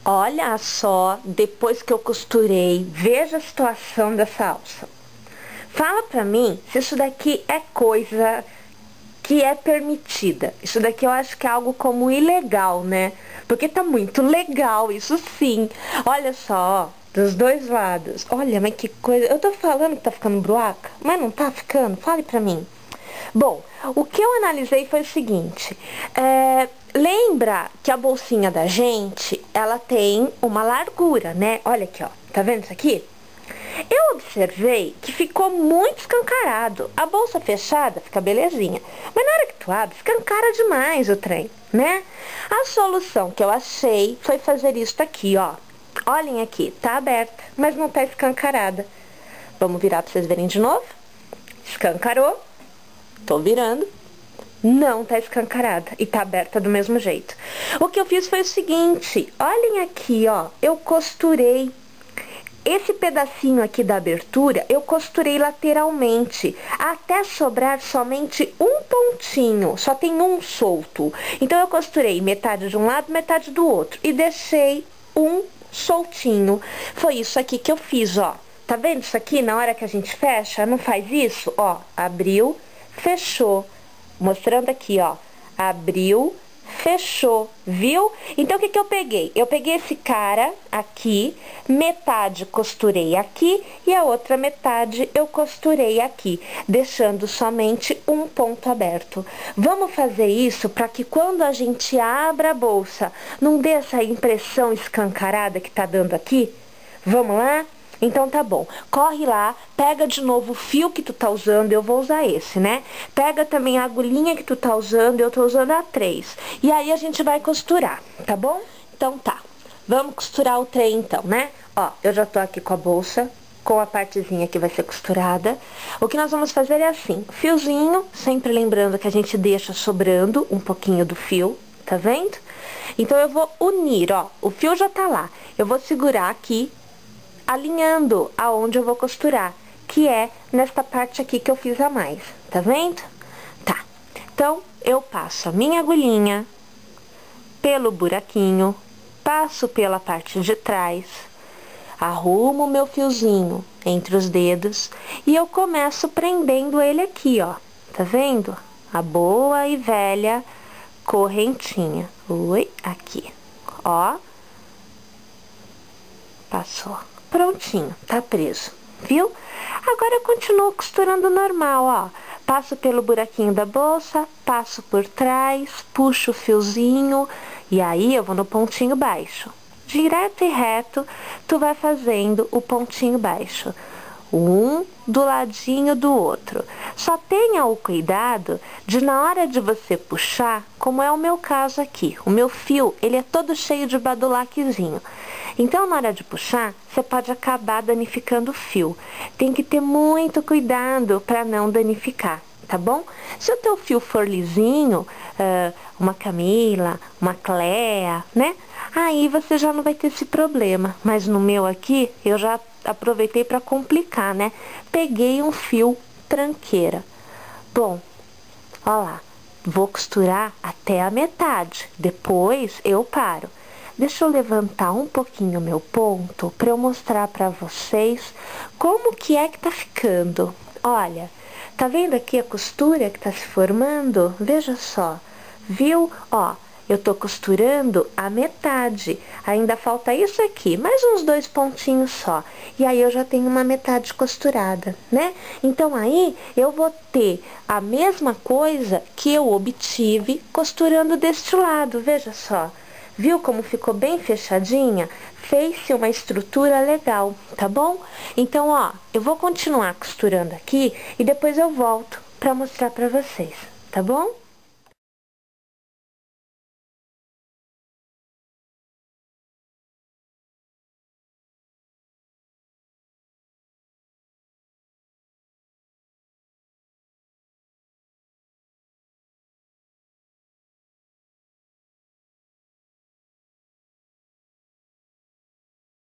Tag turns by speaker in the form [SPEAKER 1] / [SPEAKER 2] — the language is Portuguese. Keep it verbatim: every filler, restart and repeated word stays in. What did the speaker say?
[SPEAKER 1] Olha só, depois que eu costurei, veja a situação dessa alça. Fala pra mim se isso daqui é coisa que é permitida. Isso daqui eu acho que é algo como ilegal, né? Porque tá muito legal, isso sim. Olha só, ó, dos dois lados. Olha, mas que coisa. Eu tô falando que tá ficando broaca, mas não tá ficando? Fale pra mim. Bom, o que eu analisei foi o seguinte, é, lembra que a bolsinha da gente, ela tem uma largura, né? Olha aqui, ó, tá vendo isso aqui? Eu observei que ficou muito escancarado. A bolsa fechada fica belezinha, mas na hora que tu abre, escancara demais o trem, né? A solução que eu achei foi fazer isso aqui, ó. Olhem aqui, tá aberta, mas não tá escancarada. Vamos virar pra vocês verem de novo? Escancarou. Tô virando, não tá escancarada e tá aberta do mesmo jeito. O que eu fiz foi o seguinte, olhem aqui, ó, eu costurei esse pedacinho aqui da abertura, eu costurei lateralmente, até sobrar somente um pontinho, só tem um solto. Então eu costurei metade de um lado, metade do outro e deixei um soltinho. Foi isso aqui que eu fiz, ó. Tá vendo isso aqui? Na hora que a gente fecha, não faz isso? Ó, abriu, fechou, mostrando aqui, ó, abriu, fechou, viu? Então, o que que eu peguei? Eu peguei esse cara aqui, metade costurei aqui e a outra metade eu costurei aqui, deixando somente um ponto aberto. Vamos fazer isso para que quando a gente abra a bolsa, não dê essa impressão escancarada que tá dando aqui? Vamos lá? Então tá bom, corre lá, pega de novo o fio que tu tá usando, eu vou usar esse, né? Pega também a agulhinha que tu tá usando, eu tô usando a três. E aí a gente vai costurar, tá bom? Então tá, vamos costurar o trem então, né? Ó, eu já tô aqui com a bolsa, com a partezinha que vai ser costurada. O que nós vamos fazer é assim, fiozinho, sempre lembrando que a gente deixa sobrando um pouquinho do fio, tá vendo? Então eu vou unir, ó, o fio já tá lá, eu vou segurar aqui, alinhando aonde eu vou costurar, que é nesta parte aqui que eu fiz a mais, tá vendo? Tá, então eu passo a minha agulhinha pelo buraquinho, passo pela parte de trás, arrumo o meu fiozinho entre os dedos e eu começo prendendo ele aqui, ó, tá vendo? A boa e velha correntinha, oi, aqui, ó, passou. Prontinho, tá preso, viu? Agora eu continuo costurando normal, ó. Passo pelo buraquinho da bolsa, passo por trás, puxo o fiozinho e aí eu vou no pontinho baixo. Direto e reto, tu vai fazendo o pontinho baixo. Um do ladinho do outro. Só tenha o cuidado de na hora de você puxar, como é o meu caso aqui, o meu fio, ele é todo cheio de badulaquezinho. Então, na hora de puxar, você pode acabar danificando o fio. Tem que ter muito cuidado para não danificar, tá bom? Se o teu fio for lisinho, uh, uma Camila, uma Clea, né? Aí você já não vai ter esse problema. Mas no meu aqui, eu já aproveitei para complicar, né? Peguei um fio tranqueira. Bom, ó lá, vou costurar até a metade. Depois eu paro. Deixa eu levantar um pouquinho o meu ponto para eu mostrar para vocês como que é que tá ficando. Olha, tá vendo aqui a costura que tá se formando? Veja só, viu? Ó, eu tô costurando a metade, ainda falta isso aqui, mais uns dois pontinhos só. E aí eu já tenho uma metade costurada, né? Então aí eu vou ter a mesma coisa que eu obtive costurando deste lado, veja só. Viu como ficou bem fechadinha? Fez-se uma estrutura legal, tá bom? Então, ó, eu vou continuar costurando aqui e depois eu volto para mostrar para vocês, tá bom?